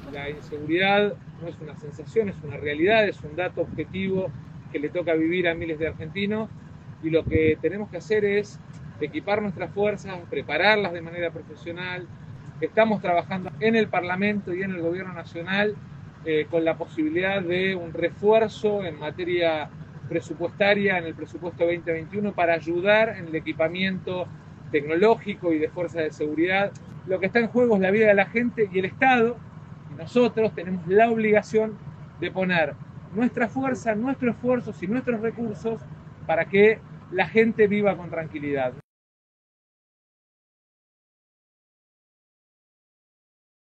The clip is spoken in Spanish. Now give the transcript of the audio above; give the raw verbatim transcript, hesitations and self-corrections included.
La inseguridad no es una sensación, es una realidad, es un dato objetivo que le toca vivir a miles de argentinos, y lo que tenemos que hacer es equipar nuestras fuerzas, prepararlas de manera profesional. Estamos trabajando en el Parlamento y en el Gobierno Nacional eh, con la posibilidad de un refuerzo en materia presupuestaria en el presupuesto veinte veintiuno para ayudar en el equipamiento tecnológico y de fuerzas de seguridad. Lo que está en juego es la vida de la gente, y el Estado y nosotros tenemos la obligación de poner nuestra fuerza, nuestros esfuerzos y nuestros recursos para que la gente viva con tranquilidad.